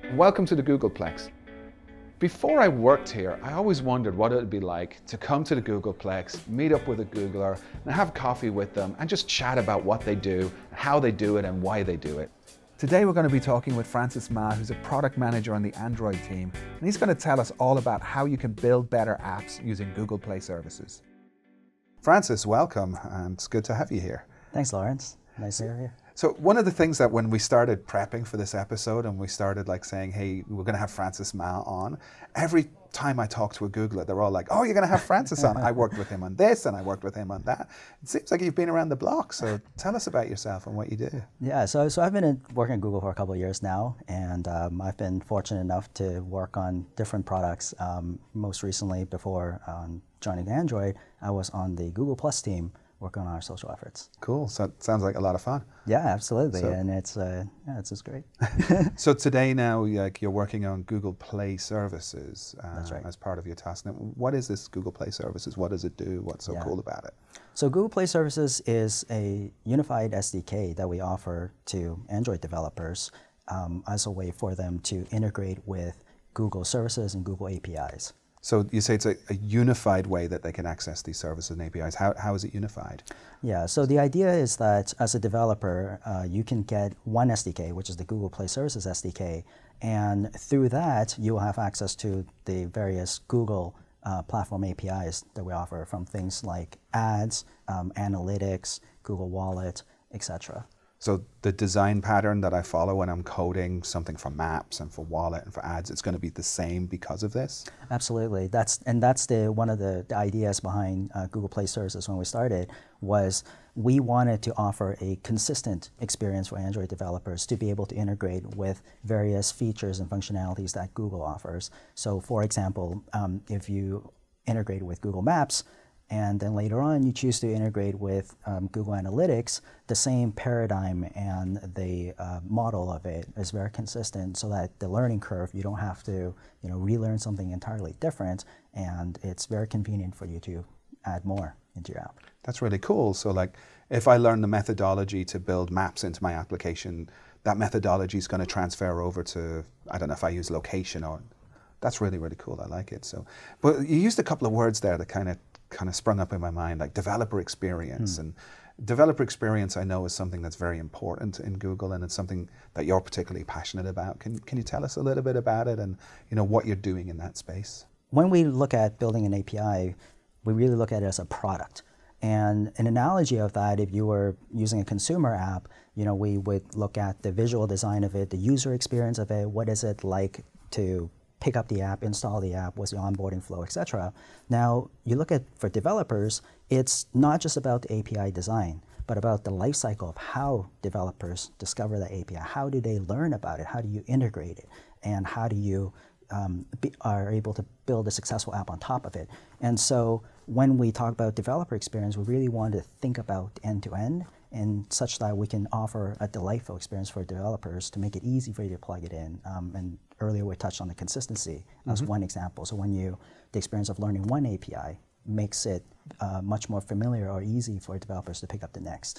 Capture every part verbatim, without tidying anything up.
Welcome to the Googleplex. Before I worked here, I always wondered what it would be like to come to the Googleplex, meet up with a Googler, and have coffee with them and just chat about what they do, how they do it, and why they do it. Today we're going to be talking with Francis Ma, who's a product manager on the Android team, and he's going to tell us all about how you can build better apps using Google Play services. Francis, welcome, and it's good to have you here. Thanks, Lawrence. Nice to hear you. So one of the things that when we started prepping for this episode and we started like saying, hey, we're going to have Francis Ma on, every time I talk to a Googler, they're all like, oh, you're going to have Francis on. I worked with him on this and I worked with him on that. It seems like you've been around the block. So tell us about yourself and what you do. Yeah, so, so I've been in, working at Google for a couple of years now, and um, I've been fortunate enough to work on different products. Um, most recently, before um, joining Android, I was on the Google Plus team, working on our social efforts. Cool. So it sounds like a lot of fun. Yeah, absolutely. So, and it's uh, yeah, it's just great. So today now, like, you're working on Google Play services uh, That's right. as part of your task. Now, what is this Google Play services? What does it do? What's so yeah. cool about it? So Google Play Services is a unified S D K that we offer to Android developers um, as a way for them to integrate with Google services and Google A P Is. So you say it's a, a unified way that they can access these services and A P Is. How, how is it unified? Yeah, so the idea is that as a developer, uh, you can get one S D K, which is the Google Play Services S D K, and through that, you will have access to the various Google uh, platform A P Is that we offer, from things like ads, um, analytics, Google Wallet, et cetera. So the design pattern that I follow when I'm coding something for Maps and for Wallet and for ads, it's going to be the same because of this? Absolutely. That's, and that's the, one of the, the ideas behind uh, Google Play Services when we started, was we wanted to offer a consistent experience for Android developers to be able to integrate with various features and functionalities that Google offers. So for example, um, if you integrate with Google Maps, and then later on you choose to integrate with um, Google Analytics, the same paradigm and the uh, model of it is very consistent, so that the learning curve, you don't have to you know, relearn something entirely different, and it's very convenient for you to add more into your app. That's really cool. So like, if I learn the methodology to build maps into my application, that methodology is going to transfer over to, I don't know if I use location or, that's really, really cool. I like it. So, but you used a couple of words there that kind of kind of sprung up in my mind, like developer experience. Mm. And developer experience, I know, is something that's very important in Google, and it's something that you're particularly passionate about. Can, can you tell us a little bit about it and you know what you're doing in that space? When we look at building an A P I, we really look at it as a product. And an analogy of that, if you were using a consumer app, you know, we would look at the visual design of it, the user experience of it, what is it like to pick up the app, install the app, what's the onboarding flow, et cetera. Now, you look at, for developers, it's not just about the A P I design, but about the life cycle of how developers discover the A P I. How do they learn about it? How do you integrate it? And how do you um, be, are able to build a successful app on top of it? And so when we talk about developer experience, we really want to think about end-to-end, and such that we can offer a delightful experience for developers to make it easy for you to plug it in. Um, and earlier we touched on the consistency as mm-hmm. one example. So when you, the experience of learning one A P I makes it uh, much more familiar or easy for developers to pick up the next.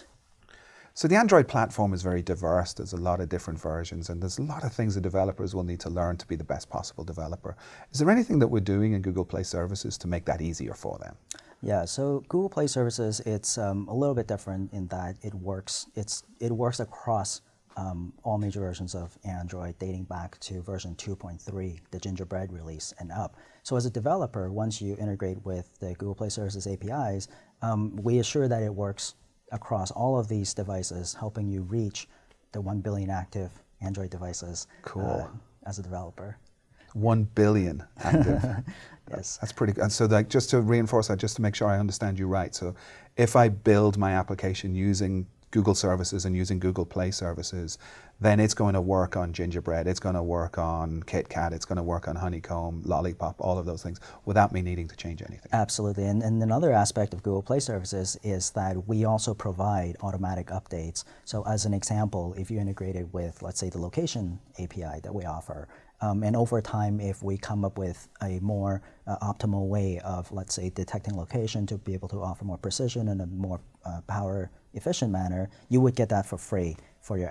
So the Android platform is very diverse. There's a lot of different versions, and there's a lot of things that developers will need to learn to be the best possible developer. Is there anything that we're doing in Google Play Services to make that easier for them? Yeah, so Google Play Services, it's um, a little bit different in that it works, it's, it works across um, all major versions of Android, dating back to version two point three, the Gingerbread release and up. So as a developer, once you integrate with the Google Play Services A P Is, um, we assure that it works across all of these devices, helping you reach the one billion active Android devices. Cool. Uh, as a developer. One billion active. Yes. That's pretty good. And so like, just to reinforce that, just to make sure I understand you right. So if I build my application using Google services and using Google Play services, then it's going to work on Gingerbread, it's going to work on KitKat, it's going to work on Honeycomb, Lollipop, all of those things, without me needing to change anything. Absolutely. And, and another aspect of Google Play services is that we also provide automatic updates. So as an example, if you integrated with, let's say, the location A P I that we offer, Um, and over time, if we come up with a more uh, optimal way of, let's say, detecting location to be able to offer more precision in a more uh, power efficient manner, you would get that for free for your app.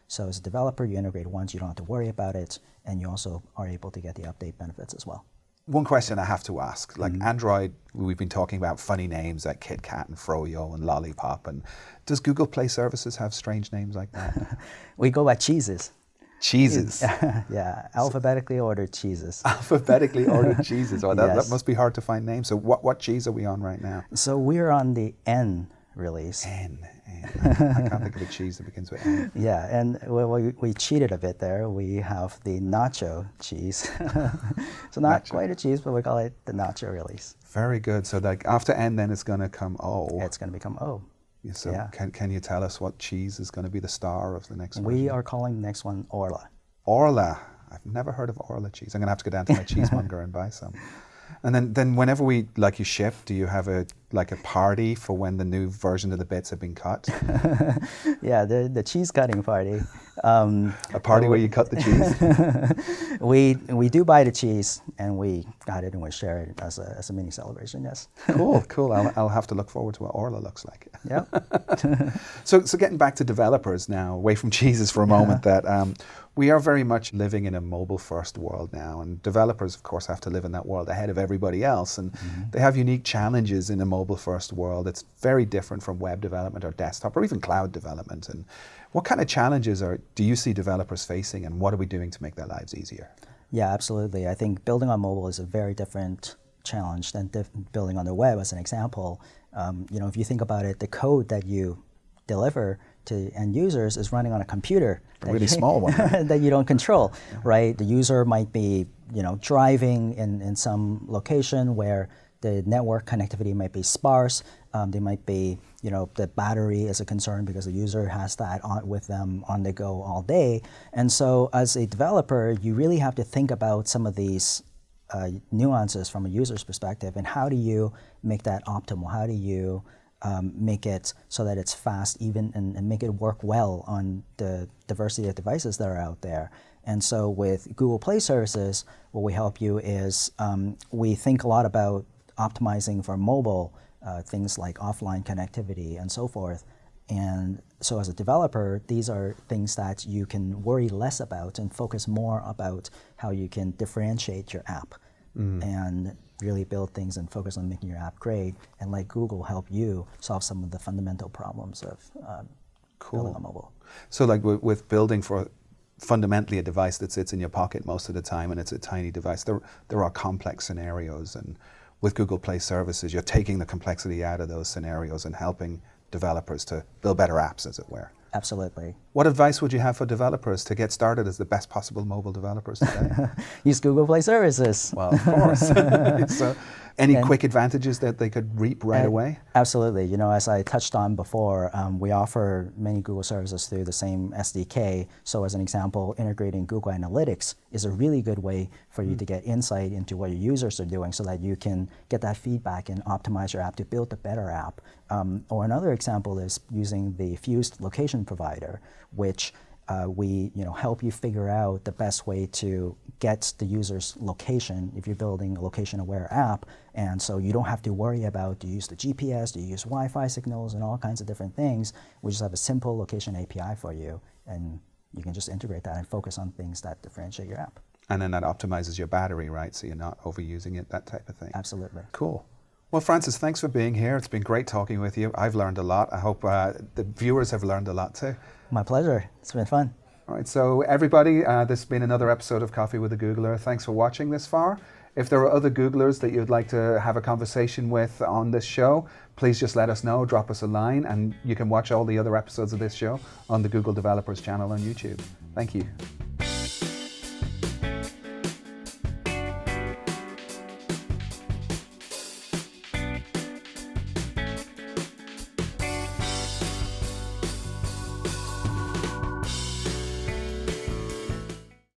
So as a developer, you integrate once, you don't have to worry about it, and you also are able to get the update benefits as well. One question I have to ask, like Mm-hmm. Android, we've been talking about funny names like KitKat and Froyo and Lollipop, and does Google Play Services have strange names like that? We go by cheeses. Cheeses. Yeah, alphabetically ordered cheeses. Alphabetically ordered cheeses. Oh, that, Yes. that must be hard to find names. So what, what cheese are we on right now? So we're on the N release. N. N. I can't think of a cheese that begins with N. Yeah, and we, we, we cheated a bit there. We have the nacho cheese. So not Nacho. quite a cheese, but we call it the nacho release. Very good. So like after N, then it's going to come O. It's going to become O. So yeah. can, can you tell us what cheese is going to be the star of the next version? We are calling the next one Orla. Orla. I've never heard of Orla cheese. I'm going to have to go down to my cheesemonger and buy some. And then, then whenever we, like you ship, do you have a like a party for when the new version of the bits have been cut? Yeah, the, the cheese cutting party. Um, A party where you cut the cheese? we we do buy the cheese, and we got it, and we share it as a, as a mini celebration, yes. Cool, cool. I'll, I'll have to look forward to what Orla looks like. Yeah. So, so getting back to developers now, away from cheeses for a moment, that um, we are very much living in a mobile-first world now, and developers, of course, have to live in that world ahead of everybody else, and mm-hmm. they have unique challenges in a mobile-first world. It's very different from web development or desktop or even cloud development. And what kind of challenges are do you see developers facing, and what are we doing to make their lives easier? Yeah, absolutely. I think building on mobile is a very different challenge than building on the web, as an example. Um, you know, if you think about it, the code that you deliver to end users is running on a computer. A really small one. That you don't control, yeah. Right? The user might be, you know, driving in, in some location where the network connectivity might be sparse. Um, they might be, you know, the battery is a concern because the user has that on, with them on the go all day. And so as a developer, you really have to think about some of these uh, nuances from a user's perspective, and how do you make that optimal? How do you um, make it so that it's fast even and, and make it work well on the diversity of devices that are out there? And so with Google Play Services, what we help you is um, we think a lot about optimizing for mobile, uh, things like offline connectivity and so forth. And so as a developer, these are things that you can worry less about and focus more about how you can differentiate your app mm. and really build things and focus on making your app great, and let Google help you solve some of the fundamental problems of um, cool. building on mobile. So like with, with building for fundamentally a device that sits in your pocket most of the time, and it's a tiny device, there, there are complex scenarios, and with Google Play Services, you're taking the complexity out of those scenarios and helping developers to build better apps, as it were. Absolutely. What advice would you have for developers to get started as the best possible mobile developers today? Use Google Play Services. Well, of course. So, any and quick advantages that they could reap right away? Absolutely. You know, as I touched on before, um, we offer many Google services through the same S D K. So as an example, integrating Google Analytics is a really good way for you mm. to get insight into what your users are doing, so that you can get that feedback and optimize your app to build a better app. Um, or another example is using the Fused Location Provider, which Uh, we you know, help you figure out the best way to get the user's location if you're building a location-aware app. And so you don't have to worry about, do you use the G P S, do you use Wi-Fi signals, and all kinds of different things. We just have a simple location A P I for you, and you can just integrate that and focus on things that differentiate your app. And then that optimizes your battery, right? So you're not overusing it, that type of thing. Absolutely. Cool. Well, Francis, thanks for being here. It's been great talking with you. I've learned a lot. I hope uh, the viewers have learned a lot too. My pleasure. It's been fun. All right, so everybody, uh, this has been another episode of Coffee with a Googler. Thanks for watching this far. If there are other Googlers that you'd like to have a conversation with on this show, please just let us know, drop us a line, and you can watch all the other episodes of this show on the Google Developers channel on YouTube. Thank you.